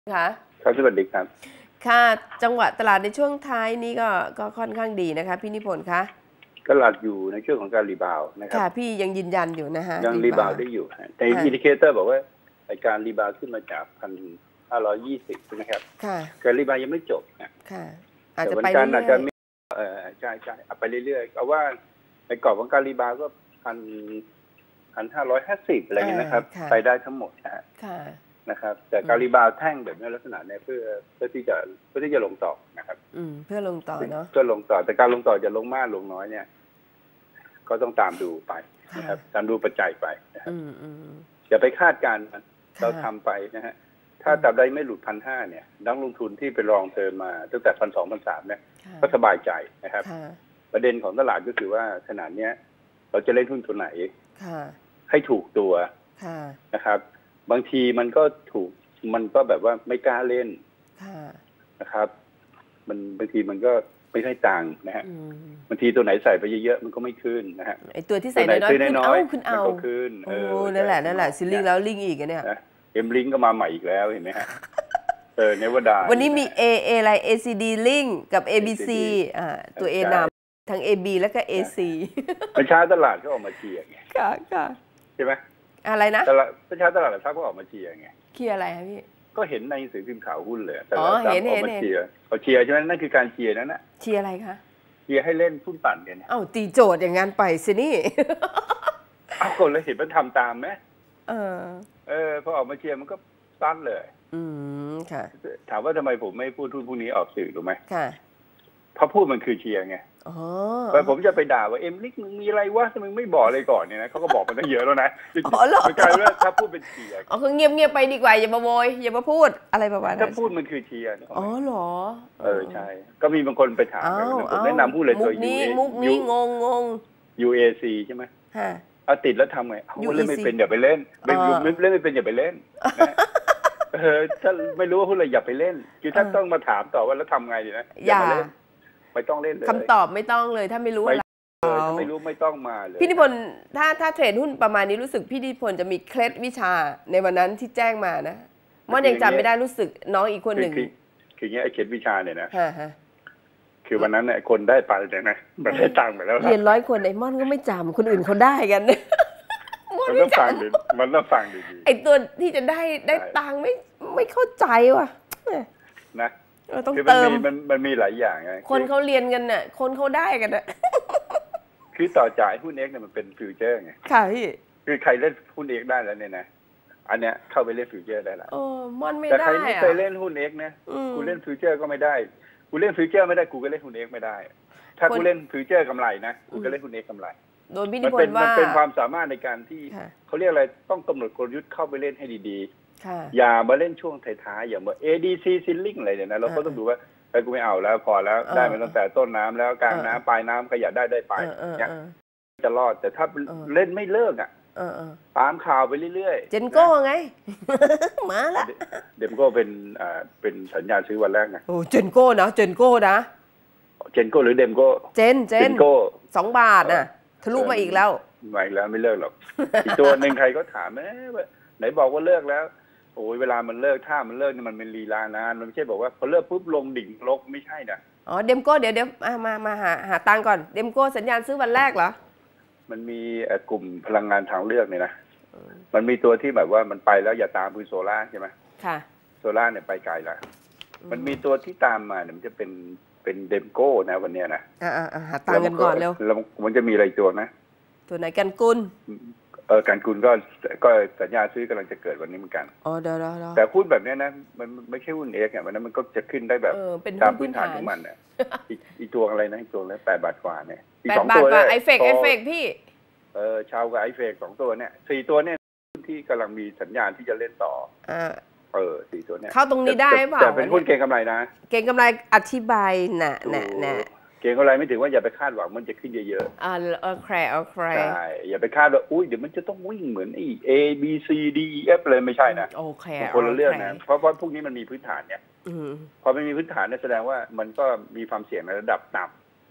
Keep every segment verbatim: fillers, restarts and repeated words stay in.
คะครับสวัสดีครับค่ะจังหวะตลาดในช่วงท้ายนี้ก็ก็ค่อนข้างดีนะคะพี่นิพนธ์คะตลาดอยู่ในช่วงของการรีบาวนะครับค่ะพี่ยังยืนยันอยู่นะคะยังรีบาวได้อยู่แต่อินดิเคเตอร์บอกว่าการรีบาวขึ้นมาจากพันห้าร้อยยี่สิบใช่ไหมครับค่ะการรีบาวยังไม่จบนะค่ะอาจจะแต่ไปการอาจจะเรื่อยไม่เออใช่ใช่ไปเรื่อยๆเอาว่าในกรอบของการรีบาวก็พันพันห้าร้อยห้าสิบอะไรเงี้ยนะครับไปได้ทั้งหมดนะฮะนะครับแต่การรีบาวแท่งแบบนี้ลักษณะนี้เพื่อเพื่อที่จะเพื่อที่จะลงต่อนะครับอืมเพื่อลงต่อเนาะเพื่อลงต่อแต่การลงต่อจะลงมากลงน้อยเนี่ยก็ต้องตามดูไปนะครับตามดูปัจจัยไปนะครับอย่าไปคาดการณ์เราทำไปนะฮะถ้าตราบใดไม่หลุดพันห้าเนี่ยนักลงทุนที่ไปลองเติมมาตั้งแต่พันสองพันสามเนี่ยก็สบายใจนะครับประเด็นของตลาดก็คือว่าขนาดเนี้ยเราจะเล่นหุ้นตัวไหนให้ถูกตัวนะครับบางทีมันก็ถูกมันก็แบบว่าไม่กล้าเล่นนะครับมันบางทีมันก็ไม่ใช่ตังค์นะฮะบางทีตัวไหนใส่ไปเยอะๆมันก็ไม่ขึ้นนะฮะไอตัวที่ใส่น้อยๆขึ้นเอาขึ้นเอาขึ้นโอ้นั่นแหละนั่นแหละซิลลิงแล้วลิงอีกเนี่ยเอ็มลิงก็มาใหม่อีกแล้วเห็นไหมฮะเออเนวดาวันนี้มี A A อะไร เอ ซี ดี ลิงกับ เอ บี ซี อ่าตัว A นำทั้ง เอ บี แล้วก็ เอ ซีประชาตลาดก็ออกมาเชียร์ไงค่ะค่ะใช่ไหมอะไรนะตลาดประชาตลาดหลักทรัพย์ก็ออกมาเชียร์ไงเชียร์อะไรคะพี่ก็เห็นในหนังสือพิมพ์ข่าวหุ้นเลยแต่ละเห็นเห็นเชียร์เขาเชียร์ใช่ไหมนั่นคือการเชียร์นั่นแหละเชียร์อะไรคะเชียร์ให้เล่นหุ้นปั่นกันเอ้าตีโจทย์อย่างงั้นไปสินี่เอาคนแล้วเห็นมันทำตามไหมเออเออพอออกมาเชียร์มันก็ตั้นเลยอืมค่ะถามว่าทำไมผมไม่พูดหุ้นพวกนี้ออกสื่อรู้ไหมค่ะเพราะพูดมันคือเชียร์ไงอ๋อแต่ผมจะไปด่าว่าเอ็มลิกมึงมีอะไรวะทำไมไม่บอกเลยก่อนเนี่ยนะเขาก็บอกมันตั้งเยอะแล้วนะอ๋อเหรอกลายว่าถ้าพูดเป็นเชียร์อ๋อคือเงียบๆไปดีกว่าอย่ามาโวยอย่ามาพูดอะไรประมาณนั้นถ้าพูดมันคือเชียร์อ๋อเหรอเออใช่ก็มีบางคนไปถามผมแนะนำพูดเลยตัวยูเอมุกนี้งงงงยู เอ ซี ใช่ไหมฮะเอาติดแล้วทำไงเอาเล่นไม่เป็นอย่าไปเล่นไม่รู้เล่นไม่เป็นอย่าไปเล่นเออถ้าไม่รู้ว่าพูดอะไรอย่าไปเล่นคือถ้าต้องมาถามต่อว่าแล้วทำไงดีนะอย่าไม่ต้องเล่นเลยคำตอบไม่ต้องเลยถ้าไม่รู้อะไรถ้าไม่รู้ไม่ต้องมาเลยพี่นิพนธ์ถ้าถ้าเทรดหุ้นประมาณนี้รู้สึกพี่นิพนธ์จะมีเคล็ดวิชาในวันนั้นที่แจ้งมานะมันยังจำไม่ได้รู้สึกน้องอีกคนหนึ่งคืออย่างเงี้ยไอ้เคล็ดวิชาเนี่ยนะฮะฮะคือวันนั้นเนี่ยคนได้ไปเลยนะมันได้ตังค์ไปแล้วเรียนร้อยคนไอ้ม่อนก็ไม่จำคนอื่นเขาได้กันมันต้องฟังดีมันต้องฟังดีไอ้ตัวที่จะได้ได้ตังค์ไม่ไม่เข้าใจว่ะนะต้องเติมมันมันมีหลายอย่างไงคนเขาเรียนกันน่ะคนเขาได้กันน่ะคือต่อจ่ายหุ้นเอ็กเนี่ยมันเป็นฟิวเจอร์ไงค่ะพี่คือใครเล่นหุ้นเอ็กได้แล้วเนี่ยนะอันเนี้ยเข้าไปเล่นฟิวเจอร์ได้ละโอ้มันไม่ได้แต่ใครไม่เคยเล่นหุ้นเอ็กนะกูเล่นฟิวเจอร์ก็ไม่ได้กูเล่นฟิวเจอร์ไม่ได้กูก็เล่นหุ้นเอ็กไม่ได้ถ้ากูเล่นฟิวเจอร์กำไรนะกูก็เล่นหุ้นเอ็กกำไรโดยพี่นิพนธ์ว่ามันเป็นความสามารถในการที่เขาเรียกอะไรต้องกำหนดกลยุทธ์เข้าไปเล่นให้ดีๆอย่ามาเล่นช่วงท้ายๆอย่างว่า เอ ดี ซี Ceiling อะไรเนี่ยนะเราก็ต้องดูว่าไอ้กูไม่เอาแล้วพอแล้วได้มาตั้งแต่ต้นน้ำแล้วกลางน้ำปลายน้ำก็อย่าได้ได้ไปเนี่ยจะรอดแต่ถ้าเล่นไม่เลิกอ่ะตามข่าวไปเรื่อยๆเจนโก้ไงมาละเดมโก้เป็นอ่าเป็นสัญญาซื้อวันแรกไงโอ้เจนโก้นะเจนโก้นะเจนโก้หรือเดมโก้เจนเจนโก้สองบาทน่ะทะลุมาอีกแล้วมาอีกแล้วไม่เลิกหรอกอีกตัวหนึ่งใครก็ถามเอ๊ะไหนบอกว่าเลิกแล้วโอ้ยเวลามันเลิกถ้ามันเลิกนี่มันเป็นลีลานานมันไม่ใช่บอกว่าพอเลิกปุ๊บลงดิ่งลกไม่ใช่นะอ๋อเดมโก้เดี๋ยวเดี๋ยวมามาหาหาตังก่อนเดมโก้สัญญาณซื้อวันแรกเหรอมันมีกลุ่มพลังงานทางเลือกเนี่ยนะมันมีตัวที่แบบว่ามันไปแล้วอย่าตามคือโซล่าใช่ไหมค่ะโซล่าเนี่ยไปไกลแล้วมันมีตัวที่ตามมาเนี่ยมันจะเป็นเป็นเดมโก้นะวันนี้นะอ่าอ่าหาตังกันก่อนเร็วแล้วมันจะมีอะไรตัวนะตัวไหนกันกุลเออการกุลก็ก็สัญญาซื้อกำลังจะเกิดวันนี้เหมือนกันอ๋อเดี๋ยวแต่หุ้นแบบนี้นะมันไม่ใช่หุ้นเอ็กซ์เนี่ยมันนั้นมันก็จะขึ้นได้แบบตามพื้นฐานของมันเนี่ยอีกตัวอะไรนะอีกตัวแล้วแปดบาทกว่าเนี่ยอีกสองตัวเลยไอเฟกไอเฟกพี่เออชาวกับไอเฟกสองตัวเนี่ยสี่ตัวเนี่ยที่กำลังมีสัญญาณที่จะเล่นต่ออ่าเออสี่ตัวเนี่ยเข้าตรงนี้ได้เปล่าแต่เป็นหุ้นเก่งกำไรนะเก่งกำไรอธิบายน่ะน่ะน่ะเก่งกำไรไม่ถึงว่าอย่าไปคาดหวังมันจะขึ้นเยอะๆอ่าโอเคโอเคใช่อย่าไปคาดว่าอุ้ยเดี๋ยวมันจะต้องวิ่งเหมือนไอ้ A B C D E F เลยไม่ใช่นะโอเคคนละเรื่องนะเพราะว่าพวกนี้มันมีพื้นฐานเนี่ยพอไม่มีพื้นฐานเนี่ยแสดงว่ามันก็มีความเสี่ยงในระดับต่ำถูกไหม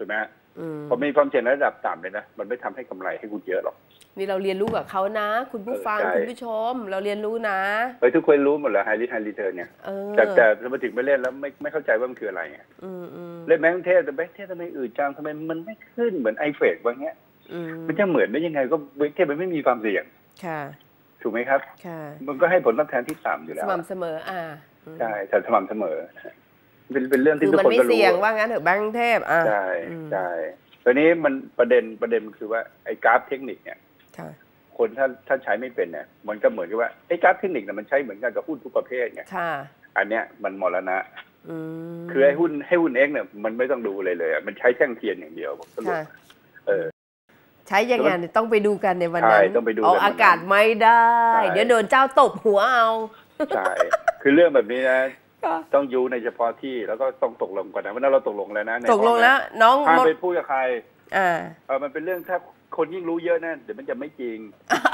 พอมีความเสี่ยงระดับต่ำเลยนะมันไม่ทำให้กำไรให้คุณเยอะหรอกนี่เราเรียนรู้กับเขานะคุณผู้ฟังคุณผู้ชมเราเรียนรู้นะเฮ้ยทุกคนรู้หมดแล้วไฮริสไฮรีเทิร์นเนี่ยแต่แต่มาถึงไปเล่นแล้วไม่ไม่เข้าใจว่ามันคืออะไรไงเล่นแบงก์เทศแต่แบงก์เทศทำไมอืดจังทำไมมันไม่ขึ้นเหมือนไอเฟกบางเงี้ยมันจะเหมือนได้ยังไงก็แบงก์เทศมันไม่มีความเสี่ยงถูกไหมครับมันก็ให้ผลตอบแทนที่ต่ำอยู่แล้วสม่ำเสมออ่าใช่แต่สม่ำเสมอเป็นเป็นเรื่องที่ทุกคนก็รู้มันไม่เสี่ยงว่างั้นเถอะแบงก์เทศอ่าใช่ใช่ตอนนี้มันประเด็นประเด็นคือว่าไอ้กราฟเทคนิคเนี่ยคนถ้าถ้าใช้ไม่เป็นเนี่ยมันก็เหมือนกับว่าไอ้กราฟเทคนิคเนี่ยมันใช้เหมือนกันกับหุ้นทุกประเภทไงอันเนี้ยมันมรณะคือไอ้หุ้นให้หุ้นเอ็กเนี่ยมันไม่ต้องดูเลยเลยมันใช้แท่งเทียนอย่างเดียวผมสรุปเออใช้ยังไงต้องไปดูกันในวันนั้นต้องไปดูเอาอากาศไม่ได้เดี๋ยวโดนเจ้าตบหัวเอาใช่คือเรื่องแบบนี้นะต้องยูในเฉพาะที่แล้วก็ต้องตกลงก่อนนะวันนั้นเราตกลงแล้วนะตกลงแล้วน้องห้ามไปพูดกับใครอ่าเออมันเป็นเรื่องถ้าคนยิ่งรู้เยอะนะเดี๋ยวมันจะไม่จริง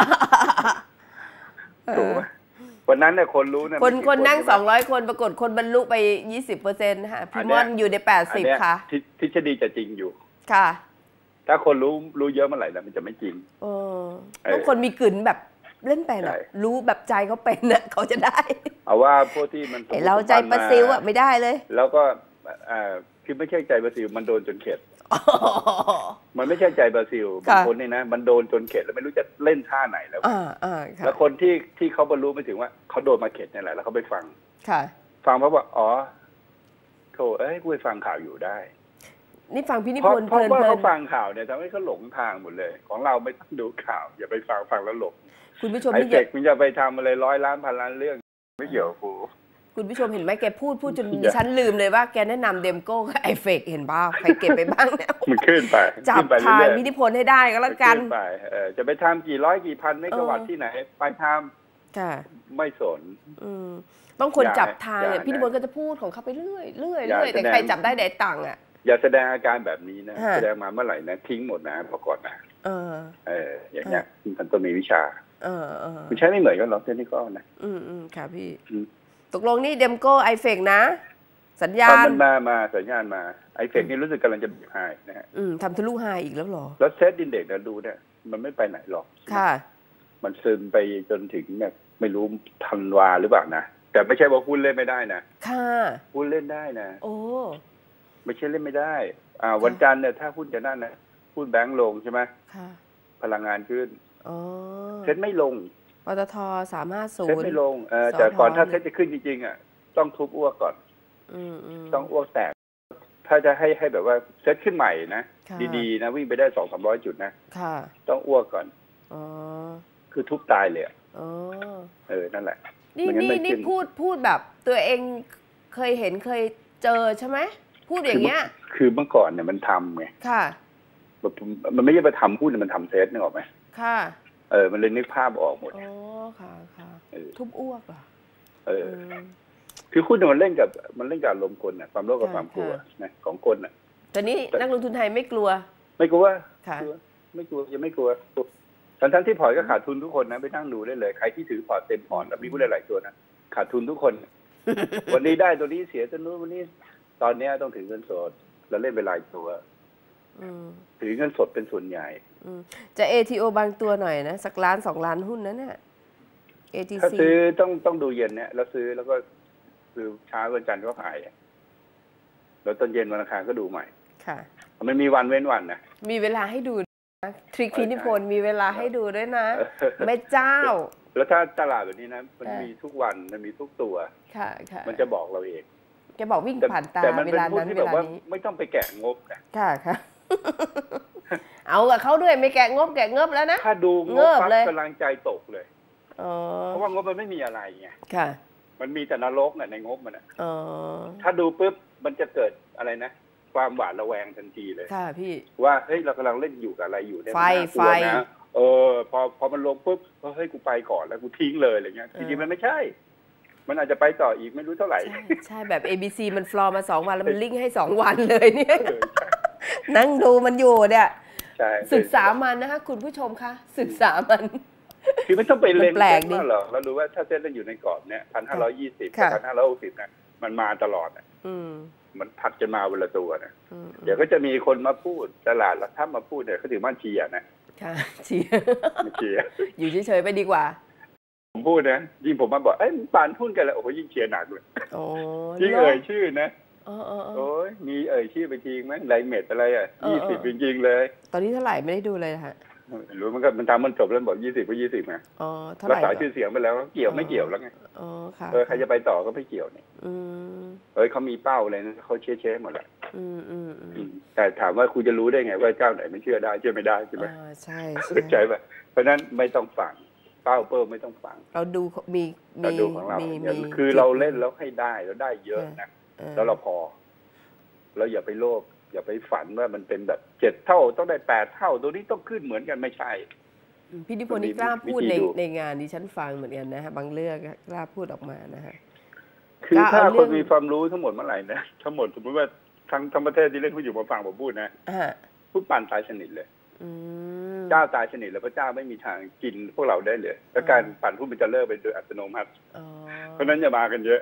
ถูกไหมวันนั้นเนี่ยคนรู้นะคนคนนั่งสองร้อยคนปรากฏคนบรรลุไปยี่สิบเปอร์เซ็นต์ค่ะพี่ม่อนอยู่ในแปดสิบค่ะทฤษฎีจะจริงอยู่ค่ะถ้าคนรู้รู้เยอะเมื่อไหร่แล้วมันจะไม่จริงเออต้องคนมีกลืนแบบเล่นไปนะรู้แบบใจเขาเป็นนะเขาจะได้เอาว่าพวกที่มันเราใจประซิวอะไม่ได้เลยแล้วก็อ่าคือไม่ใช่ใจประซิวมันโดนจนเข็ดมันไม่ใช่ใจบราซิลบางคนนี่นะมันโดนจนเข็ดแล้วไม่รู้จะเล่นท่าไหนแล้วแล้วคนที่ที่เขาบรรลุไปถึงว่าเขาโดนมาเข็ดนี่แหละแล้วเขาไปฟังฟังเพราะว่าอ๋อโธ่เอ้ยกูไปฟังข่าวอยู่ได้นี่ฟังพี่นิพนธ์เพราะว่าเขาฟังข่าวเนี่ยทำให้เขาหลงทางหมดเลยของเราไม่ต้องดูข่าวอย่าไปฟังฟังแล้วหลงคุณผู้ชมไอ้เด็กมึงจะไปทำอะไรร้อยล้านพันล้านเรื่องไม่เกี่ยวกูคุณผู้ชมเห็นไหมแกพูดพูดจนดิฉันลืมเลยว่าแกแนะนำเดมโก้กับไอเฟกเห็นบ้างใครเก็บไปบ้างเนี่ยมันขึ้นไปจับทางพินิพนธ์ให้ได้ก็แล้วกันไปเออจะไปทำกี่ร้อยกี่พันเมกะวัตต์ที่ไหนไปทำค่ะไม่สนต้องคนจับทางเนี่ยพินิพนธ์ก็จะพูดของเขาไปเรื่อยเรื่อยเรื่อยแต่ใครจับได้ได้ตังค์อ่ะอย่าแสดงอาการแบบนี้นะแสดงมาเมื่อไหร่นะทิ้งหมดนะพอก่อนนะเออเอออย่างเงี้ยมันต้องมีวิชาเออเออมันใช้ไม่เหมือนกันหรอกเทคนิคก็นะอืมอืมค่ะพี่ตกลงนี่เดมโก้ไอเฟกนะสัญญาณมันมามาสัญญาณมาไอเฟกนี่รู้สึกกำลังจะไฮนะฮะอืมทำทะลุไฮอีกแล้วหรอแล้วเซตอินเด็กซ์เราดูเนี่ยมันไม่ไปไหนหรอกค่ะมันซึมไปจนถึงเนี่ยไม่รู้ธันวาหรือเปล่านะแต่ไม่ใช่ว่าหุ้นเล่นไม่ได้นะค่ะหุ้นเล่นได้นะโอ้ไม่ใช่เล่นไม่ได้อ่าวันจันทร์เนี่ยถ้าหุ้นจะนั่นนะหุ้นแบงก์ลงใช่ไหมค่ะพลังงานขึ้นอ๋อเซ็ตไม่ลงปตทสามห้าศูนย์เซ็ตไม่ลงเออแต่ก่อนถ้าเซ็ตจะขึ้นจริงๆอ่ะต้องทุบอ้วกก่อนต้องอ้วกแตกถ้าจะให้ให้แบบว่าเซ็ตขึ้นใหม่นะดีๆนะวิ่งไปได้สองสามร้อยจุดนะต้องอ้วกก่อนอ๋อคือทุบตายเลยอ๋อเออนั่นแหละนี่นี่นี่พูดพูดแบบตัวเองเคยเห็นเคยเจอใช่ไหมพูดอย่างเงี้ยคือเมื่อก่อนเนี่ยมันทำไงค่ะมันไม่ใช่ไปทำหุ้นมันทำเซ็ตนึกออกไหมค่ะเออมันเลยนึกภาพออกหมดอ๋อค่ะค่ะทุบอ้วกอ่ะเออคือหุ้นมันเล่นกับมันเล่นกับลมคนน่ะความโลภกับความกลัวนะของคนน่ะแต่นี้นักลงทุนไทยไม่กลัวไม่กลัวค่ะไม่กลัวยังไม่กลัวทั้งทั้งที่พอร์ตก็ขาดทุนทุกคนนะไปนั่งดูได้เลยใครที่ถือพอร์ตเต็มพอร์ตแล้วมีหุ้นหลายตัวนะขาดทุนทุกคนวันนี้ได้ตัวนี้เสียตัวนู้นวันนี้ตอนนี้ต้องถือเงินสดเราเล่นไปหลายตัวถือเงินสดเป็นส่วนใหญ่จะ เอ ที โอ บางตัวหน่อยนะสักล้านสองล้านหุ้นนั้นเนี่ย เอ ที ซีถ้าซื้อต้องต้องดูเย็นเนี่ยแล้วซื้อแล้วก็คือเช้าวันจันทร์ก็ขายแล้วตอนเย็นวันอังคารก็ดูใหม่ค่ะมันมีวันเว้นวันนะมีเวลาให้ดูทริคพินิพนธ์มีเวลาให้ดูด้วยนะแม่เจ้าแล้วถ้าตลาดแบบนี้นะมันมีทุกวันมันมีทุกตัวค่ะค่ะมันจะบอกเราเองแกบอกวิ่งผ่านตาเวลานั้นเวลานี้ไม่ต้องไปแกะงบนะค่ะค่ะเอากับเขาด้วยไม่แกะงบแกะงบแล้วนะถ้าดูงบปั๊บกำลังใจตกเลยเพราะว่างบมันไม่มีอะไรไงค่ะมันมีแต่นรกในงบมันอ่ะถ้าดูปุ๊บมันจะเกิดอะไรนะความหวาดระแวงทันทีเลยค่ะพี่ว่าเฮ้ยเรากำลังเล่นอยู่กับอะไรอยู่เนี่ยไฟไฟนะเออพอพอมันลงปุ๊บเฮ้ยกูไปก่อนแล้วกูทิ้งเลยอะไรเงี้ยจริงๆมันไม่ใช่มันอาจจะไปต่ออีกไม่รู้เท่าไหร่ใช่แบบ เอ บี ซี มันฟลอร์มาสองวันแล้วมันลิงก์ให้สองวันเลยเนี่ยนั่งดูมันอยู่เนี่ยศึกษามันนะคะคุณผู้ชมคะศึกษามันคือไม่ต้องไปเล่นแปลกดิหรอกเราดูว่าถ้าเส้นเราอยู่ในกรอบเนี่ยพันห้าร้อยยี่สิบพันห้าร้อยหกสิบนะมันมาตลอดอ่ะมันผัดจะมาวันละตัวนะเดี๋ยวก็จะมีคนมาพูดตลาดหลักทรัพย์มาพูดเนี่ยเขาถือว่าเชียร์นะค่ะเชียร์เชียร์อยู่เฉยๆไปดีกว่าผมพูดนะยิ่งผมมาบอกเอ้ยปานหุ้นกันแล้วโอ้โหยิ่งเชียร์หนักเลยยิ่งเอ่ยชื่อนะโอ้ยมีเอ่ยชื่อไปจริงไหมไลเมดอะไรอ่ะยี่สิบจริงๆเลยตอนนี้เท่าไหร่ไม่ได้ดูเลยฮะรู้มันก็มันทำมันจบแล้วบอกยี่สิบก็ยี่สิบไงอ๋อเท่าไหร่รักษาชื่อเสียงไปแล้วเกี่ยวไม่เกี่ยวแล้วไงอ๋อค่ะเออใครจะไปต่อก็ไม่เกี่ยวเนี่ยเอ้ยเขามีเป้าเลยนะเขาเช็คเช็คหมดแหละแต่ถามว่าคุณจะรู้ได้ไงว่าเจ้าไหนไม่เชื่อได้เชื่อไม่ได้ใช่ไหมใช่ใช่ป่ะเพราะนั้นไม่ต้องฟังเป้าเปิ้ลไม่ต้องฟังเราดูมีเราดูของเราคือเราเล่นแล้วให้ได้แล้วได้เยอะนะแล้วเราพอเราอย่าไปโลภอย่าไปฝันว่ามันเป็นแบบเจ็ดเท่าต้องได้แปดเท่าตัวนี้ต้องขึ้นเหมือนกันไม่ใช่พี่นิพนธ์นี่กล้าพูดในในงานที่ฉันฟังเหมือนกันนะฮะบางเรื่องกล้าพูดออกมานะฮะคือถ้าคนมีความรู้ทั้งหมดเมื่อไหร่นะทั้งหมดสมมติว่าทั้งทั้งประเทศที่เล่นผู้อยู่มาฟังผมพูดนะพูดปั่นตายสนิทเลยเจ้าตายสนิทแล้วพระเจ้าไม่มีทางกินพวกเราได้เลยและการปั่นผู้มันจะเลิกไปโดยอัตโนมัติเพราะนั้นอย่ามากันเยอะ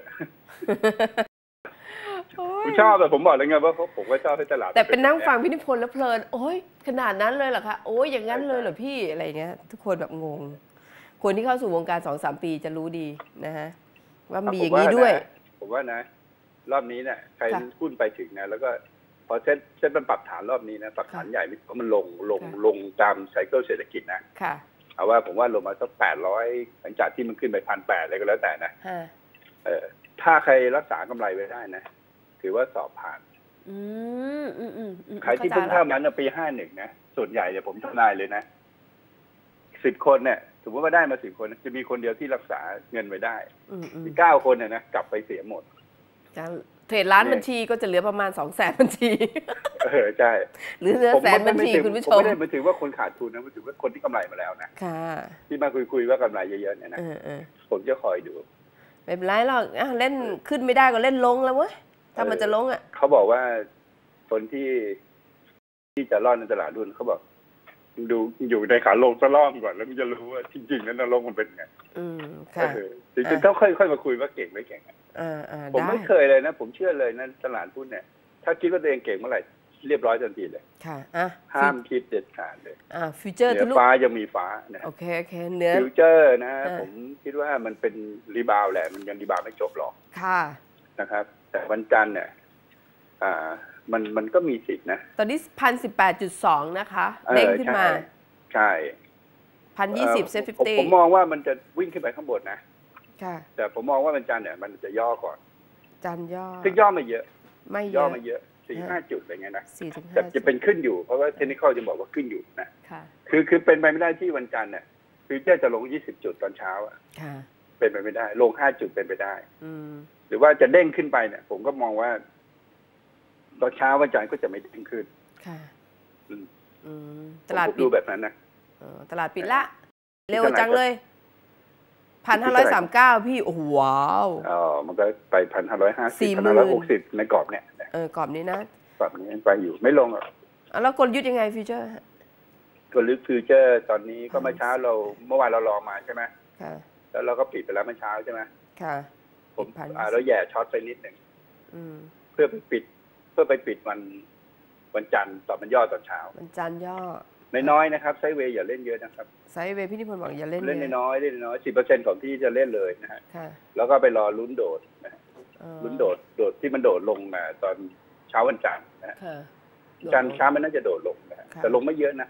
ผมชอบแต่ผมบอกเลยไงว่าผมก็ชอบให้ตลาดแต่เป็นนั่งฟังพี่นิพนธ์แล้วเพลินโอ้ยขนาดนั้นเลยเหรอคะโอ้ยอย่างนั้นเลยเหรอพี่อะไรเงี้ยทุกคนแบบงงคนที่เข้าสู่วงการสองสามปีจะรู้ดีนะฮะว่ามีอย่างนี้ด้วยผมว่านะรอบนี้เนี่ยใครหุ้นไปถึงนะแล้วก็พอเซ็ตเซ็ตมันปรับฐานรอบนี้นะปรับฐานใหญ่เพราะมันลงลงลงตามไซเคิลเศรษฐกิจนะเอาว่าผมว่าลงมาสักแปดร้อยหลังจากที่มันขึ้นไปพันแปดอะไรก็แล้วแต่นะเออถ้าใครรักษากำไรไว้ได้นะถือว่าสอบผ่านใครที่เพิ่งเข้ามาในปีห้าหนึ่งนะส่วนใหญ่เนี่ยผมทำนายเลยนะสิบคนเนี่ยสมมติว่าได้มาสิบคนจะมีคนเดียวที่รักษาเงินไว้ได้อีกเก้าคนเนี่ยนะกลับไปเสียหมดเทรดล้านบัญชีก็จะเหลือประมาณสองแสนบัญชีเออใช่หรือเหลือแสนบัญชีคุณผู้ชมผมไม่ได้มาถือว่าคนขาดทุนนะมาถือว่าคนที่กำไรมาแล้วนะที่มาคุยๆว่ากำไรเยอะๆเนี่ยนะผมจะคอยดูไม่เป็นไรหรอกเล่นขึ้นไม่ได้ก็เล่นลงแล้วเว้ยถ้ามันจะลงอ่ะเขาบอกว่าคนที่ที่จะรอดในตลาดหุ้นเขาบอกดูอยู่ในขาลงจะล่อมก่อนแล้วมันจะรู้ว่าจริงๆนั้นลงมันเป็นไงอืมค่ะจริงๆต้องค่อยๆมาคุยว่าเก่งไม่เก่งผมไม่เคยเลยนะผมเชื่อเลยนะตลาดหุ้นเนี่ยถ้าคิดว่าตัวเองเก่งเมื่อไหร่เรียบร้อยทันทีเลยค่ะอ่ะห้ามคิดเด็ดขาดเลยอ่าฟิวเจอร์เหนือฟ้ายังมีฟ้านะโอเคโอเคเนื้อฟิวเจอร์นะผมคิดว่ามันเป็นรีบาวแหละมันยังรีบาวไม่จบหรอกค่ะนะครับแต่วันจันทร์เนี่ยอ่ามันมันก็มีสิทธินะตอนนี้พันสิบแปดจุดสองนะคะเด้งขึ้นมาใช่พันยี่สิบเซฟฟิฟตี้ผมมองว่ามันจะวิ่งขึ้นไปข้างบนนะค่ะแต่ผมมองว่าวันจันทร์เนี่ยมันจะย่อก่อนจันย่อซึ่งย่อมาเยอะไม่ย่อมาเยอะสี่ห้าจุดอะไรเงี้ยนะแต่จะเป็นขึ้นอยู่เพราะว่าเทคนิคอลจะบอกว่าขึ้นอยู่นะคือคือเป็นไปไม่ได้ที่วันจันทร์เนี่ยฟิวเจอร์จะลงยี่สิบจุดตอนเช้าอ่ะเป็นไปไม่ได้ลงห้าจุดเป็นไปได้หรือว่าจะเด้งขึ้นไปเนี่ยผมก็มองว่าตอนเช้าวันจันทร์ก็จะไม่เด้งขึ้นค่ะตลาดดูแบบนั้นนะตลาดปิดละเร็วจังเลยพันห้าร้อยสามเก้าพี่โอ้โหว้าวอ๋อมันก็ไปพันห้าร้อยห้าสิบพันห้าร้อยหกสิบในกรอบเนี่ยเออกรอบนี้นะกรอบนี้ไปอยู่ไม่ลงหรอกแล้วกลยุทธ์ยังไงฟิวเจอร์กลยุทธ์ฟิวเจอร์ตอนนี้ก็เมื่อเช้าเราเมื่อวานเรารอมาใช่ไหมค่ะแล้วเราก็ปิดไปแล้วเมื่อเช้าใช่ไหมค่ะผมอ่าเราแย่ช็อตไปนิดหนึ่งเพื่อไปปิดเพื่อไปปิดวันวันจันทร์ต่อมันย่อตอนเช้าวันจันทร์ย่อน้อยๆนะครับไซด์เวย์อย่าเล่นเยอะนะครับไซด์เวย์พี่นิพนธ์บอกอย่าเล่นเล่นน้อยๆเล่นน้อยสิบเปอร์เซ็นต์ของที่จะเล่นเลยนะฮะแล้วก็ไปรอลุ้นโดดนะลุ้นโดดโดดที่มันโดดลงนะตอนเช้าวันจันทร์นะจันทร์เช้ามันน่าจะโดดลงนะแต่ลงไม่เยอะนะ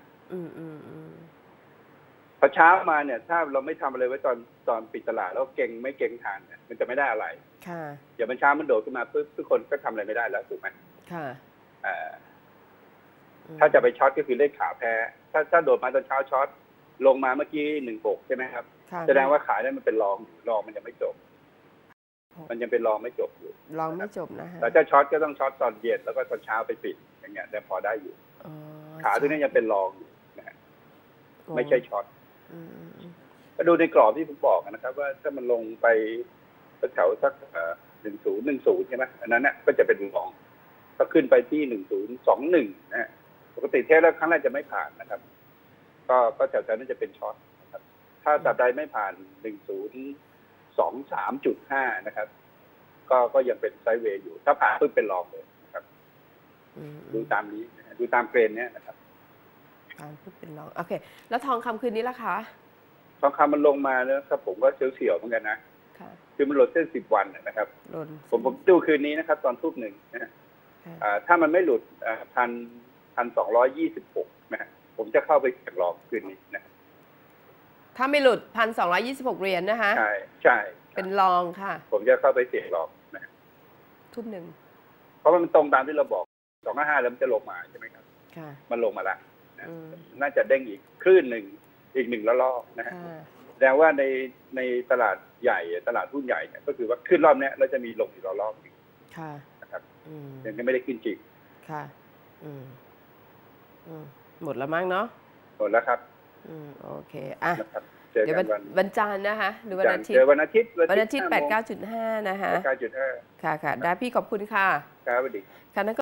พอเช้ามาเนี่ยถ้าเราไม่ทำอะไรไว้ตอนตอนปิดตลาดแล้วเก่งไม่เก่งทานเนี่ยมันจะไม่ได้อะไรเดี๋ยวมันเช้ามันโดดขึ้นมาปุ๊บทุกคนก็ทำอะไรไม่ได้แล้วถูกไหมค่ะถ้าจะไปช็อตก็คือเล่นขาแพ้ถ้าถ้าโดดมาตอนเช้าช็อตลงมาเมื่อกี้หนึ่งหกใช่ไหมครับแสดงว่าขายนั้นมันเป็นรองรองมันยังไม่จบมันยังเป็นรองไม่จบอยู่รองไม่จบนะฮะแต่ถ้าช็อตก็ต้องช็อตตอนเย็นแล้วก็ตอนเช้าไปปิดอย่างเงี้ยแต่พอได้อยู่ขาตัวนี้ยังเป็นรองอยู่นะฮะไม่ใช่ช็อตก็ดูในกรอบที่ผมบอกนะครับว่าถ้ามันลงไปแถวสักหนึ่งศูนย์หนึ่งศูนย์ใช่ไหมอันนั้นเนี่ยก็จะเป็นรองถ้าขึ้นไปที่หนึ่งศูนย์สองหนึ่งนะฮะปกติเทสแล้วครั้งแรกจะไม่ผ่านนะครับก็ก็แถวๆนั้นจะเป็นช็อตนะครับถ้าสัปดาห์ไม่ผ่านหนึ่งศูนย์สองสามจุดห้านะครับก็ก็ยังเป็นไซด์เวย์อยู่ถ้าผ่านเพิ่งเป็นรองเลยดูตามนี้ดูตามเกรนเนี้ยนะครับการพูดเป็นรองโอเคแล้วทองคำคืนนี้ล่ะคะทองคำมันลงมาแล้วครับผมก็เสียวๆเหมือนกันนะคือมันหลุดเส้นสิบวันนะครับผมผมดูคืนนี้นะครับตอนทุ่มหนึ่งนะถ้ามันไม่หลุดพันพันสองร้อยยี่สิบหกนะผมจะเข้าไปเก็บรอบคืนนี้นะถ้าไม่หลุดพันสองร้อยยี่สิบหกเหรียญนะคะใช่ใช่เป็นรองค่ะผมจะเข้าไปเสี่ยงรอบนะทุ่มหนึ่งเพราะว่ามันตรงตามที่เราบอกสองห้าห้าแล้วมันจะลงมาใช่ไหมครับค่ะมันลงมาแล้วนะน่าจะเด้งอีกคลื่นหนึ่งอีกหนึ่งละลอกนะฮะแสดงว่าในในตลาดใหญ่ตลาดหุ้นใหญ่เนี่ยก็คือว่าขึ้นรอบนี้เราจะมีลงอีกละลอกอีกค่ะนะครับยังไม่ได้ขึ้นจริงค่ะอืมอืมหมดแล้วมั้งเนาะหมดแล้วครับอืมโอเคอ่ะเดี๋ยววันจันทร์นะคะหรือวันอาทิตย์เจอวันอาทิตย์วันอาทิตย์แปดเก้าจุดห้านะคะเก้าจุดห้าค่ะค่ะได้พี่ขอบคุณค่ะครับสวัสดีค่ะ